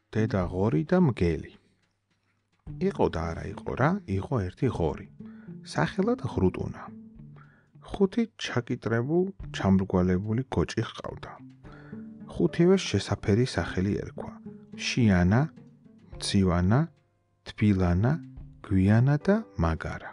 დედა ღორი და მგელი. იყო და არა იყო რა, იყო ერთი ღორი. სახელად ღრუტუნა. 5 ჩაკიტრებულ, ჩამრგვალებული კოჭი ჰყავდა. 5-ვეს შესაფერი სახელი ერქვა: შიანა, მცივანა, თბილანა, გვიანა და მაგარა.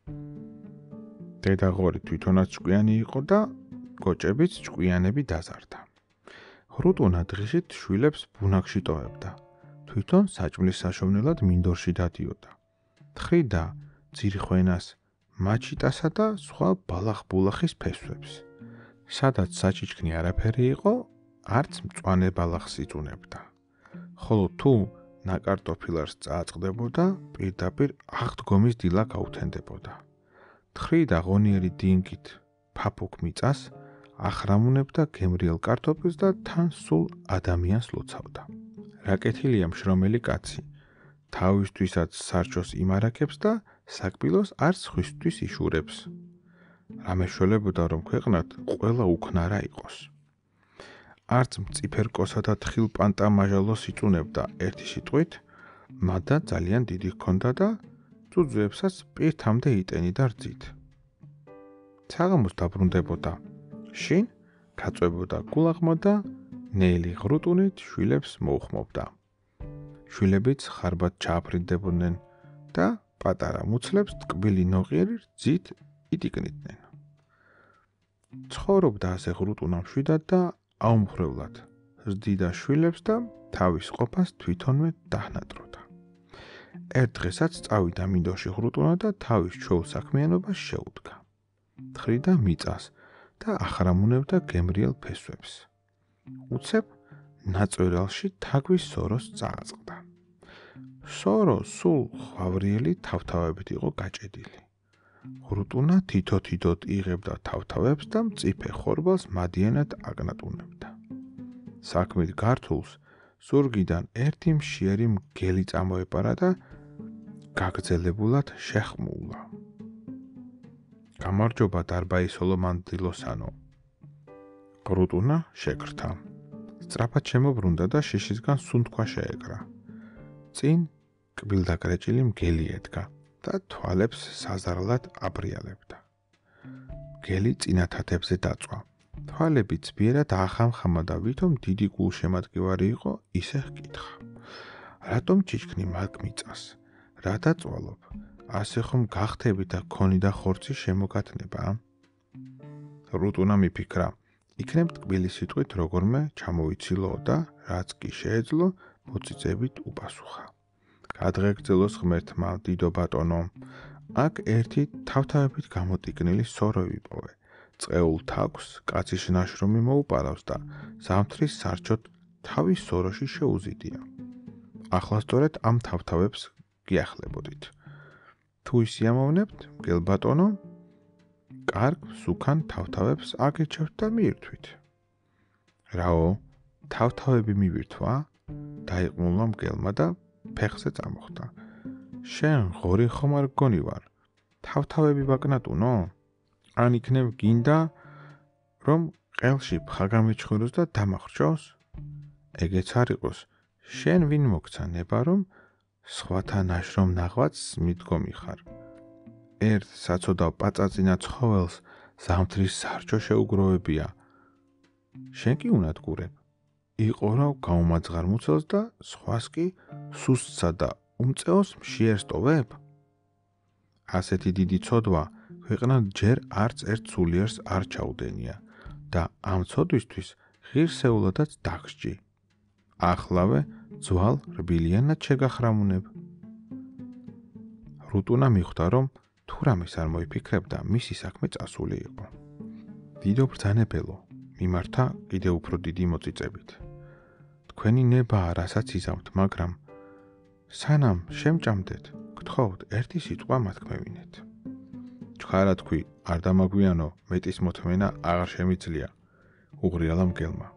დედა ღორი თვითონაც ჭკვიანი იყო და კოჭებიც ჭკვიანები დაზარდა. ღრუტუნა დღისით შვილებს ბუნაგში ტოვებდა. თვითონ საჭმლის საშოვნელად მინდორში დადიოდა. თხრიდა ძირხვენას, მაჩიტასა და სხვა ბალახ-ბულახის ფესვებს. სადაც საჩიჩქნი არაფერი იყო, არც მწვანე ბალახს იწუნებდა. ხოლო თუ ნაკარტოფილარს წააწყდებოდა, პირდაპირ აღდგომის დილა გაუთენდებოდა. თხრიდა ღონიერი დინგით ფაფუკ მიწას, ახრამუნებდა გემრიელ კარტოფილს და თან სულ ადამიანს ლოცავდა. რა კეთილია მშრომელი კაცი, თავისთვისაც სარჩოს იმარაგებს და საკბილოს არც სხვისთვის იშურებს. რამე შველებოდა რომ ქვეყნად ყველა უქნარა იყოს. არც მწიფერკოსა და თხილ პანტამაჟალოს იწუნებდა ერთი სიტყვით, მადა ძალიან დიდი ჰქონდა და ძუძუებსაც პირთამდე იტენიდა რძით. საღამოს დაბრუნდებოდა. შინ გაწვებოდა გულაღმა და ნელი ღრუტუნით შვილებს მოუხმობდა. შვილებიც ხარბად ჩააფრინდებოდნენ და პატარა მუცლებს ტკბილი ნოყიერი რძით იტიკნიდნენ. ცხოვრობდა ასე ღრუტუნა მშვიდად და აუმხრევლად, ზდიდა შვილებს და თავის ყოფას თვითონვე დაჰნატროდა. ერთ დღესაც წავიდა მინდორში ღრუტუნა და თავის ჩვეულ საქმიანობას შეუდგა. თხრიდა მიწას და ახრამუნებდა გემრიელ ფესვებს. უცებ ნაწვერალში თაგვის სოროს წააწყდა. სორო სულ ხვავრიელი თავთავებით იყო გაჭედილი. ღრუტუნა თითო-თითოდ იღებდა თავთავებს და მწიფე ხორბალს მადიანად აკნატუნებდა. საქმით გართულს ზურგიდან ერთი მშიერი მგელი წამოეპარა და გაგრძელებულად შეხმულა. გამარჯობა დარბაისოლო მანდილოსანო. ღრუტუნა შეკრთა. სწრაფად შემობრუნდა და შიშისგან სუნთქვა შეეკრა. წინ კბილდაკრეჭილი მგელი ედგა და თვალებს საზარლად აბრიალებდა. მგელი წინათათებზე დაწვა. თვალები ძვირად ახამხამა და ვითომ დიდი გულშემატკივარი იყო, ისე ჰკითხა. რატომ ჩიჩქნი მაგ მიწას? რა დაწვალობ? ასე ხომ გახტები და ქონი და ხორცი შემოგათნება? ღრუტუნა მიფიქრა, იქნებ ტკბილი სიტყვით როგორმე ჩამოიცილო და რაც კი შეეძლო, მოწიწებით უპასუხა. გადღეგრძელოს ღმერთმა, დიდო ბატონო, აქ ერთი თავთავებით გამოტიკნილი სორო ვიპოვე. წყეულ თაგვს კაცის ნაშრომი მოუპარავს და ზამთრის სარჩოდ თავის სოროში შეუზიდია. ახლა სწორედ ამ თავთავებს გიახლებოდით. თუ ისიამოვნებთ, მგელ ბატონო, კარგ სუქან თავთავებს აგეჩევთ და მიირთვით. რაო, თავთავები მივირთვა? დაიყმულმა მგელმა და ფეხზე წამოხდა. შენ ღორი ხომ არ გგონი ვარ? თავთავები ვაკნატუნო? ან იქნებ გინდა, რომ ყელში ფხა გამიჩხვროს და დამახრჩოს? ეგეც არ იყოს, შენ ვინ მოგცა ნება, რომ სხვათა ნაშრომ ნაღვაწს მიდგომი ხარ. ერთ საცოდავ პაწაწინა ცხოველს ზამთრის სარჩო შეუგროვებია. შენ კი უნადგურებ. იყორავ გაუმაძღარ მუცელს და სხვას კი სუსტსა და უმწეოს მშიერს ტოვებ? ასეთი დიდი ცოდვა ქვეყნად ჯერ არც ერთ სულიერს არ ჩაუდენია და ამ ცოდვისთვის ღირსეულადაც დაგსჯი. ახლავე ძვალ რბილიანად შეგახრამუნებ. ღრუტუნა მიხვდა, რომ თუ რამეს არ მოიფიქრებდა, მისი საქმე წასული იყო. დიდო ბრძანებელო, მიმართა კიდევ უფრო დიდი მოწიწებით. თქვენი ნებაა, რასაც იზამთ, მაგრამ სანამ შემჭამდეთ, გთხოვთ ერთი სიტყვა მათქმევინეთ. ჩხარა თქვი, არ დამაგვიანო, მეტის მოთმენა აღარ შემიძლია, უღრიალა მგელმა.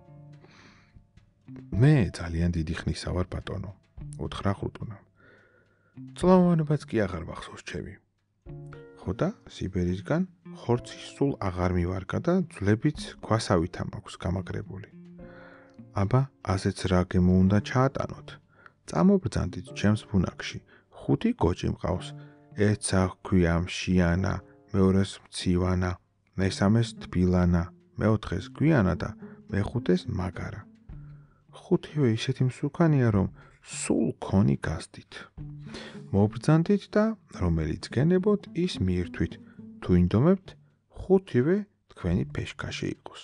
მე ძალიან დიდი ხნისა ვარ ბატონო, უთხრა ღრუტუნამ. წლოვანებაც კი აღარ მახსოვს ჩემი. ხო და სიბერისგან ხორცი სულ აღარ მივარგა და ძვლებიც ქვასავითა მაქვს გამაგრებული. აბა, ასეც რა გემო უნდა ჩაატანოთ. წამობრძანდით ჩემს ბუნაგში. 5 კოჭი მყავს. ერთსა ჰქვია მშიანა, მეორეს მცივანა, მესამეს თბილანა, მეოთხეს გვიანა და მეხუთეს მაგარა. 5-ვე ისეთი მსუქანია, რომ სულ ქონი გასდით. მობრძანდით და რომელიც გენებოთ, ის მიირთვით. თუ ინდომებთ, 5-ვე თქვენი ფეშქაში იყოს.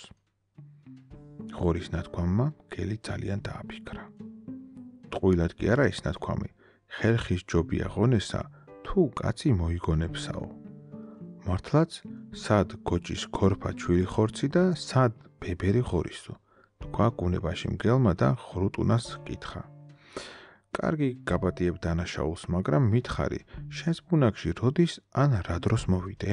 ღორის ნათქვამმა გელი ძალიან დააფიქრა. ტყუილად კი არა ის ნათქვამი, ხერხის ჯობია ღონესა, თუ კაცი მოიგონებსაო. მართლაც, სად კოჭის ქორფა ჩვილი ხორცი და სად ბებერი ღორისო, თქვა კუნებაში მგელმა და ხრუტუნას კითხა. კარგი გაპატიებ დანაშაულს, მაგრამ მითხარი, შენს ბუნაგში როდის ან რა დროს მოვიდე?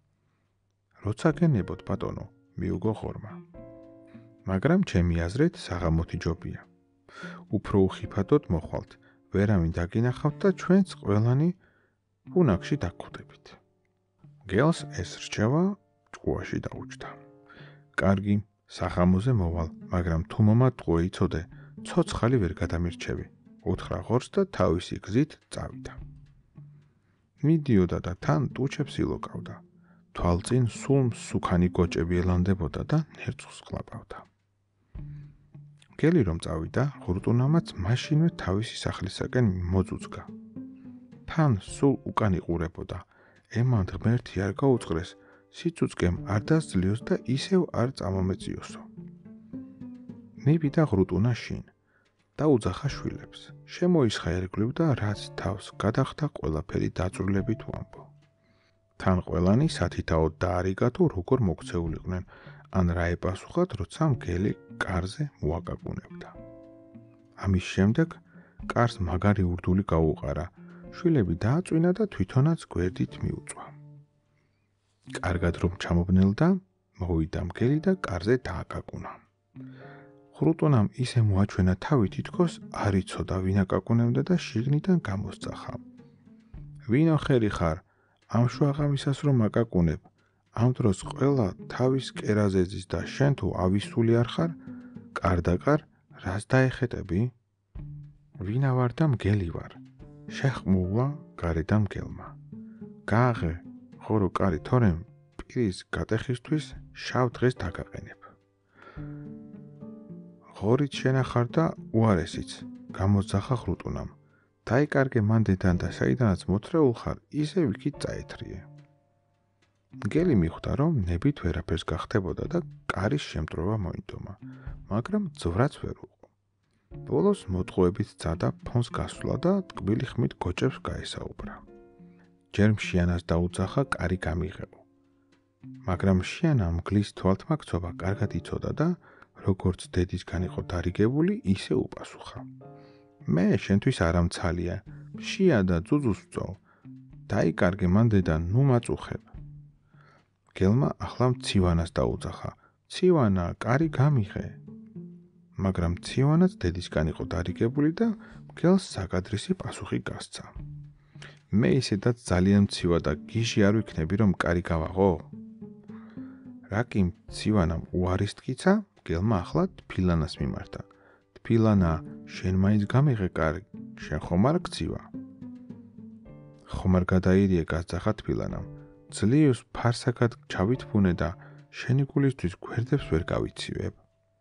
როცა გენებოთ, ბატონო, მიუგო ღორმა. მაგრამ ჩემი აზრით საღამოთი ჯობია. უფრო უხიფათოდ მოხვალთ, ვერავინ დაგინახავთ და ჩვენც ყველანი ბუნაგში დაგხვდებით. გელს ეს რჩევა ჭკუაში დაუჯდა. კარგი, საღამოზე მოვალ, მაგრამ თუ მომა ტყუე იცოდე, ცოცხალი ვერ გადამირჩევი. უთხრა ღორს და თავისი გზით წავიდა. მიდიოდა და თან ტუჩებს ილოკავდა. თვალწინ სულ მსუქანი კოჭები ელანდებოდა და ნერწყვს ყლაპავდა. გელი რომ წავიდა, ხრუტუნამაც მაშინვე თავისი სახლისაკენ მოძუძგა. თან სულ უკან იყურებოდა. ემან ღმერთი არ გაუწყრეს, სიცუცკემ არ დასძლიოს და ისევ არ წამომეწიოსო. მივიდა ხრუტუნა შინ. დაუძახა შვილებს. შემოისხა ერგვლივ და რაც თავს გადახდა ყველაფერი დაწვრილებით ვამბო. თან ყველანი სათითაოდ დაარიგა თუ როგორ მოქცეულიყვნენ, ან რა ეპასუხათ, როცა მგელი კარზე მოაკაკუნებდა. ამის შემდეგ კარს მაგარი ურდული გაუყარა, შვილები დააწვინა და თვითონაც გვერდით მიუწვა. კარგად რომ ჩამობნელდა, მოვიდა მგელი და კარზე დააკაკუნა. ხრუტუნამ ისე მოაჩვენა თავი, თითქოს არ იცოდა ვინ აკაკუნებდა და შიგნიდან გამოსწახა. ვინო ხერი ხარ, ამ შუაღამისას რომ აკაკუნებ, ამ დროს ყველა თავის კერაზე ზის და შენ თუ ავისული არ ხარ, კარდაკარ რას დაეხეტები? ვინა ვარ და მგელი ვარ. შეხმულა გარედან მგელმა. გააღე, ხორო კარი, თორემ პირის გატეხისთვის შავ დღეს დაგაყენებ. ღორით შენახარ და უარესიც, გამოძახა ხრუტუნამ. დაიკარგე მანდედან და საიდანაც მოთრეულ ხარ, ისევ იქით წაეთრიე. მგელი მიხვდა, რომ ნებით ვერაფერს გახდებოდა და კარის შემტრობა მოინდომა, მაგრამ ძვრაც ვერ უყო. ბოლოს მოტყუებით სცადა ფონს გასვლა და ტკბილი ხმით გოჭებს გაესაუბრა. ჯერ მშიანას დაუძახა კარი გამიღებო. მაგრამ მშიანა მგლის თვალთმაქცობა კარგად იცოდა და როგორც დედისგან იყო დარიგებული, ისე უპასუხა. მე შენთვის არ ამცალია, მშია და ძუძუს ვწოვ. დაიკარგე მანდედან, ნუ მაწუხებ. მგელმა ახლა მცივანას დაუძახა. მცივანა, კარი გამიღე. მაგრამ მცივანაც დედისგან იყო დარიგებული და მგელს საკადრისი პასუხი გასცა. მე ისედაც ძალიან მცივა და გიჟი არ ვიქნები, რომ კარი გავაღო? რა კი მცივანამ უარის თქიცა, მგელმა ახლა თბილანას მიმართა. თბილანა, შენ მაინც გამიღე კარი, შენ ხომ არ გცივა? ხომ არ გადაირიე, გასძახა თბილანამ. ძლივს ფარსაკად ჩავითფუნე და შენი გულისთვის გვერდებს ვერ გავიცივებ.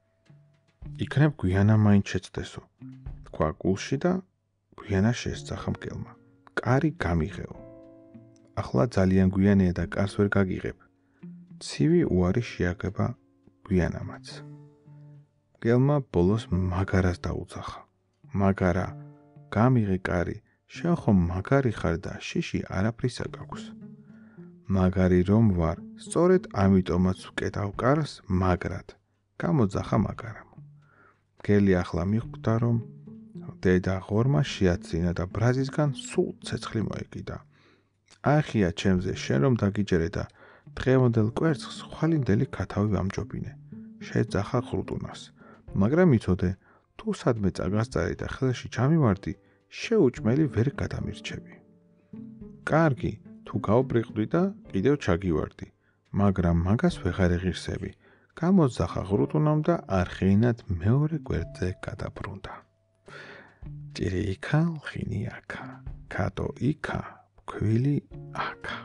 იქნებ გვიანა მაინც შეცდესო, თქვა გულში და გვიანა შესძახა მგელმა. კარი გამიღეო. ახლა ძალიან გვიანია და კარს ვერ გაგიღებ. ცივი უარი შეაგება გვიანამაც. მგელმა ბოლოს მაგარას დაუძახა. მაგარა, გამიღე კარი, შენ ხომ მაგარი ხარ და შიში არაფრისა გაქვს. მაგარი რომ ვარ, სწორედ ამიტომაც ვკეტავ კარს მაგრად. გამოძახა მაგარამ. მგელი ახლა მიხვდა, რომ დედა ღორმა შეაცინა და ბრაზისგან სულ ცეცხლი მოეკიდა. ახია ჩემზე, შენ რომ დაგიჯერე და დღევანდელ კვერცხს ხვალინდელი ქათავი ვამჯობინე. შეძახა ხრუტუნას. მაგრამ იცოდე, თუ სადმე წაგასწარი და ხელში ჩამივარდი, შეუჭმელი ვერ გადამირჩები. კარგი, თუ გავბრიყვდი და კიდევ ჩაგივარდი, მაგრამ მაგას ვეღარ ეღირსები. გამოძახა ხრუტუნამ და არხეინად მეორე გვერდზე გადაბრუნდა. ჭირი იქა, ლხინი აქა, კატო იქა, ფქვილი აქა.